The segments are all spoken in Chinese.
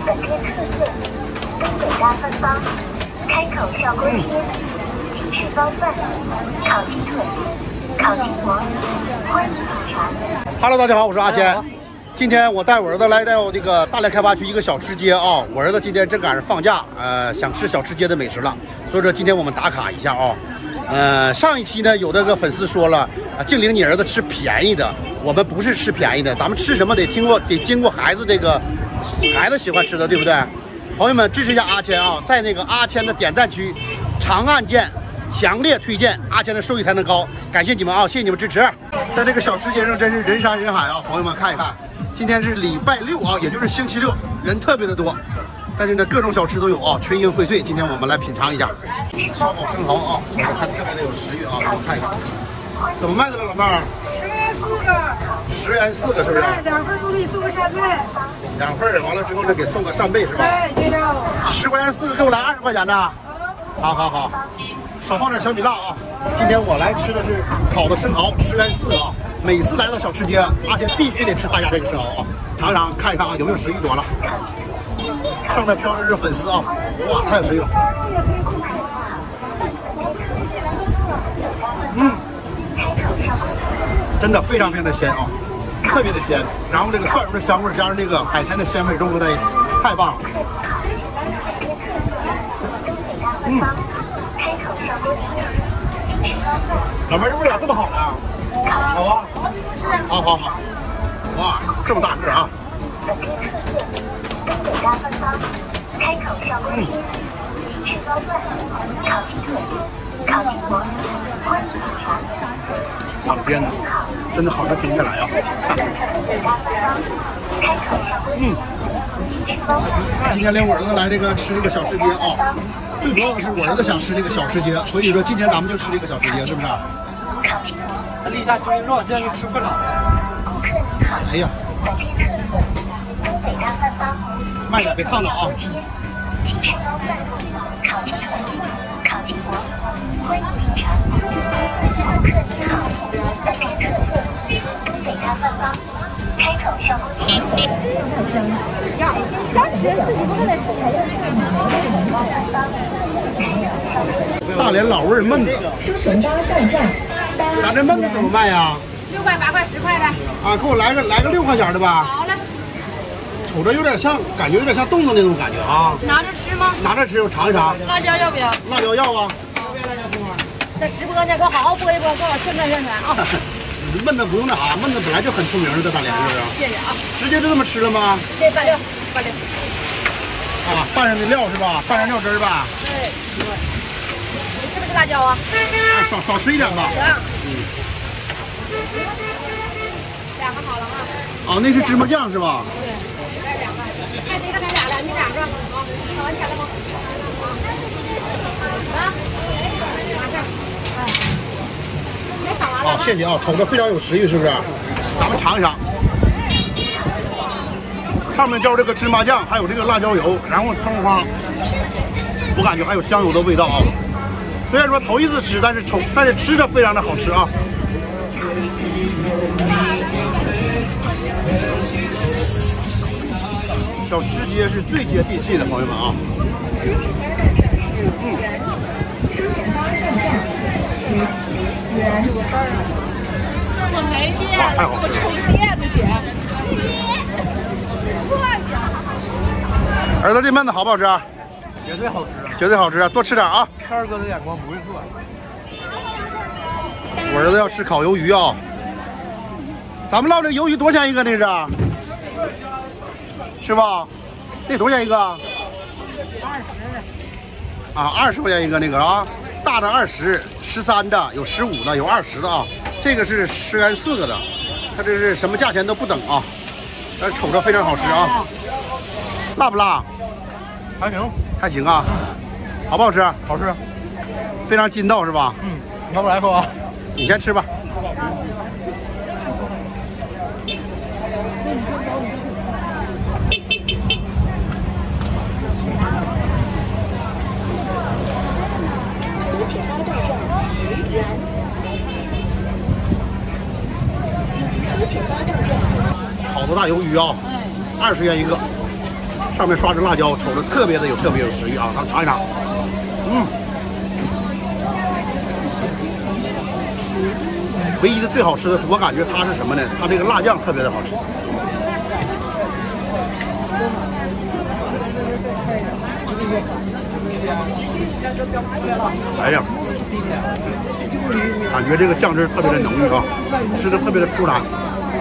本店特色，东北大饭帮，开口笑锅贴，鸡翅包饭，烤鸡腿，烤鸡脖，欢迎品尝。 Hello， 大家好，我是阿坚。今天我带我儿子来到这个大连开发区一个小吃街啊。我儿子今天正赶上放假，想吃小吃街的美食了，所以说今天我们打卡一下啊。上一期呢，有那个粉丝说了，静玲你儿子吃便宜的，我们不是吃便宜的，咱们吃什么得经过孩子孩子喜欢吃的，对不对？朋友们支持一下阿谦啊，在那个阿谦的点赞区，长按键，强烈推荐，阿谦的收益才能高。感谢你们啊，谢谢你们支持。在这个小吃街上真是人山人海啊，朋友们看一看。今天是礼拜六啊，也就是星期六，人特别的多。但是呢，各种小吃都有啊，群英荟萃。今天我们来品尝一下烧烤生蚝啊，我看特别的有食欲啊，咱们看一看，怎么卖的了，老妹儿 ？10元4个 ，10元4个是不是 ？2份都给你送个扇贝。 2份完了之后呢，给送个扇贝是吧？ 对，对的。 10块钱4个，给我来20块钱的。好，少放点小米辣啊。今天我来吃的是烤的生蚝，10元4个啊。每次来到小吃街，阿谦必须得吃他家这个生蚝啊，尝一尝看一看啊，有没有食欲多了。上面飘着是粉丝啊，哇，太有食欲了。真的非常的鲜啊，特别的鲜。然后这个蒜蓉的香味加上这个海鲜的鲜味融合在一起，太棒了。老妹儿，这味儿咋这么好呢？好啊，好，哇，这么大个啊！ 本店特色，东北大饭帮，开口笑锅贴，鸡翅包饭，烤鸡腿，烤鸡脖，欢迎品尝。 我的天哪，真的好吃停不下来啊！ 东北大饭帮，开口笑锅贴，鸡翅包饭。 今天领我儿子来这个吃这个小吃街啊，最主要的是我儿子想吃这个小吃街，所以说今天咱们就吃这个小吃街，是不是？ 立夏秋肉，这样就吃不了。 顾客您好， 哎呀， 本店特色，东北大饭帮， 慢点别烫到啊！ 鸡翅包饭，烤鸡腿，烤鸡脖，欢迎品尝。顾客您好，本店特色，东北大饭帮，开口笑锅贴。 大连老味焖子，咱这焖子怎么卖呀 6块、8块、10块的。 啊，给我来个6块钱的吧。 好嘞。 瞅着有点像，感觉有点像冻的那种感觉啊。 拿着吃吗？ 拿着吃，我尝一尝。 辣椒要不要？ 辣椒要啊。 在直播间给我好好播一播，给我宣传宣传啊！ 焖子不用那啥，焖子本来就很出名的，在大连是不是？ 谢谢啊。 直接就这么吃了吗？ 这拌料， 啊，拌上的料是吧？拌上料汁儿吧？ 对。你吃不吃辣椒啊？ 少吃一点吧。 行。2个好了啊。 啊，那是芝麻酱是吧？ 对。还这个才俩了，你俩是吧？好，扫完钱了吗？啊。完事儿。没扫完了。 好，谢谢啊，瞅着非常有食欲，是不是？咱们尝一尝。上面浇这个芝麻酱，还有这个辣椒油，然后葱花，我感觉还有香油的味道啊。虽然说头一次吃，但是吃着非常的好吃啊。小吃街是最接地气的，朋友们啊。 我没电， 太好吃了， 我充电呢，姐。 儿子，这焖子好不好吃？ 绝对好吃， 绝对好吃，多吃点啊！ 二哥的眼光不会错。 我儿子要吃烤鱿鱼啊！咱们唠这鱿鱼多少钱一个？那是？是吧？那多少钱一个？20。啊，20块钱一个那个啊，大的20，13的，有15的，有20的啊。这个是10元4个的，它这是什么价钱都不等啊，但是瞅着非常好吃啊。辣不辣？ 还行， 还行啊。好不好吃？ 好吃， 非常筋道是吧？ 拿过来一口啊。 你先吃吧。好多大鱿鱼啊，20元一个， 上面刷着辣椒，瞅着特别有食欲啊！咱们尝一尝。唯一的最好吃的，我感觉它是什么呢？它这个辣酱特别的好吃。哎呀，感觉这个酱汁特别的浓郁啊，吃的特别的出彩。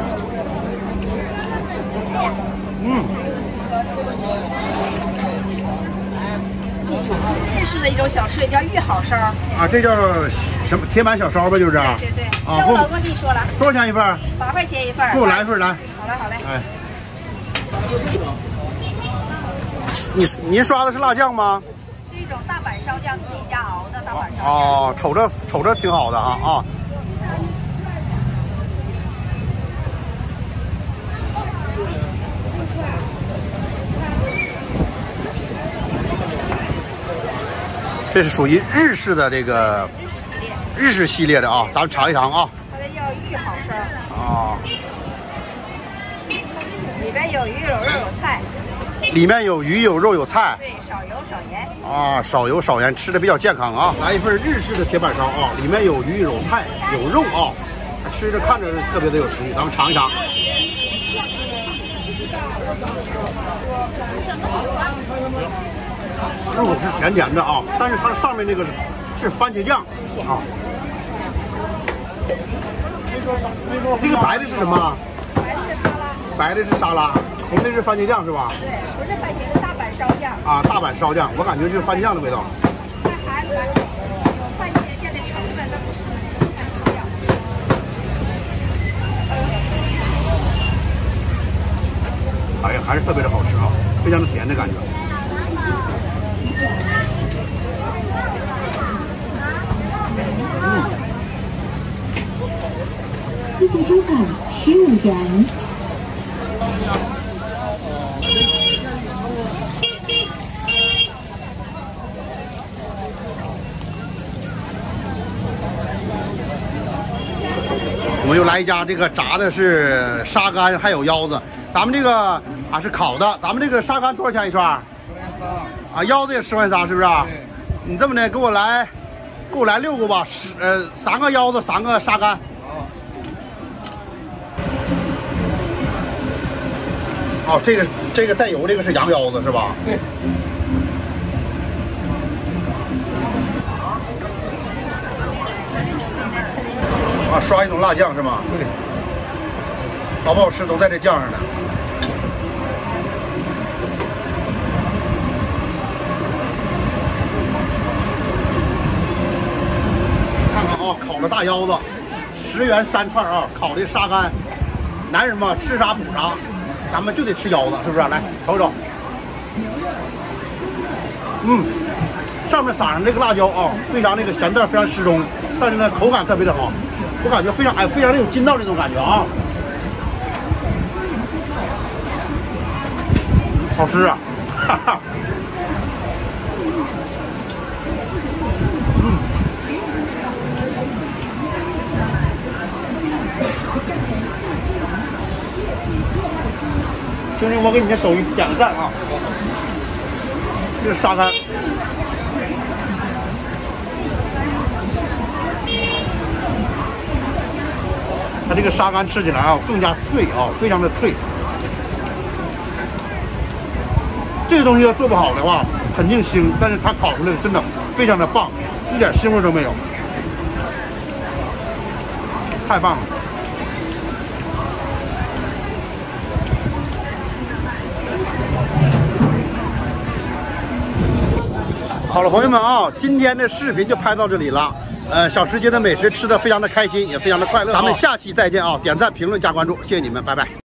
日式的一种小吃，也叫玉好烧。 啊，这叫什么铁板小烧吧？就是。 对。 啊， 我老公跟你说了。 多少钱一份 ？8块钱一份。 给我来一份来。 好嘞。 哎。您刷的是辣酱吗？ 是一种大阪烧酱，自己家熬的大阪烧酱。 哦，瞅着挺好的啊。这是属于日式的这个日式系列的啊，咱们尝一尝啊。 它这叫玉好烧。 啊。 里边有鱼有肉有菜。 里面有鱼有肉有菜。 对，少油少盐。 啊，少油少盐，吃的比较健康啊。来一份日式的铁板烧啊，里面有鱼有菜有肉啊，吃着看着特别的有食欲，咱们尝一尝。肉是甜甜的啊，但是它上面那个是番茄酱啊。这个白的是什么？白的是沙拉，红的是番茄酱是吧？ 对，不是番茄，是大阪烧酱。 啊，大阪烧酱，我感觉就是番茄酱的味道。 它还有番茄酱的成分，它不是番茄酱。 哎呀，还是特别的好吃啊，非常的甜的感觉。 谢谢收看15元。 我们又来一家，这个炸的是沙干，还有腰子。咱们这个啊是烤的，咱们这个沙干多少钱一串？啊，腰子也10块3，是不是？你这么的，给我来6个吧，3个腰子，3个沙干。哦，这个带油，这个是羊腰子是吧？对。啊，刷一种辣酱是吗？对。好不好吃都在这酱上呢。看看啊，烤的大腰子，10元3串啊，烤的沙干。男人嘛，吃啥补啥，咱们就得吃腰子，是不是？来瞅瞅。上面撒上这个辣椒啊，非常那个咸淡非常适中，但是呢口感特别的好，我感觉非常的有筋道这种感觉啊，好吃啊，哈哈。兄弟，我给你的手艺点个赞啊！这是沙干。它这个沙干吃起来啊更加脆啊，非常的脆。这个东西要做不好的话，肯定腥，但是它烤出来真的非常的棒，一点腥味都没有，太棒了。好了，朋友们啊，今天的视频就拍到这里了。小吃街的美食吃得非常的开心，也非常的快乐。咱们下期再见啊！点赞、评论、加关注，谢谢你们，拜拜。